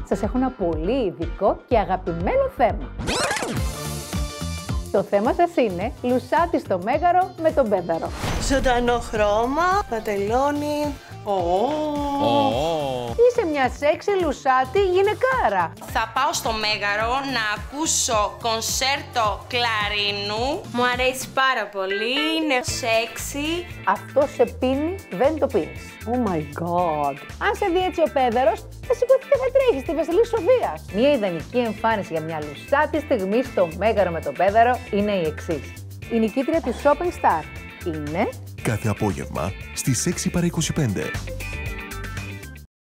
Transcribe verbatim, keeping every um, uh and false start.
σας έχω ένα πολύ ειδικό και αγαπημένο θέμα. Το θέμα σας είναι Λουσάτη στο Μέγαρο με τον Πέδαρο. Ζωντανό χρώμα, πατελώνει. Oh. Είσαι μια σεξι Λουσάτη γυναικάρα. Θα πάω στο Μέγαρο να ακούσω κονσέρτο κλαρίνου. Μου αρέσει πάρα πολύ, είναι σεξι. Αυτό σε πίνει, δεν το πίνεις. Oh my god. Αν σε δει έτσι ο Πέδαρος, θα σηκωθεί και θα τρέχει στη Βασιλής Σοφίας. Μια ιδανική εμφάνιση για μια Λουσάτη στιγμή στο Μέγαρο με τον Πέδαρο είναι η εξής. Η νικήτρια του Shopping Star είναι... Κάθε απόγευμα στις έξι παρά είκοσι πέντε.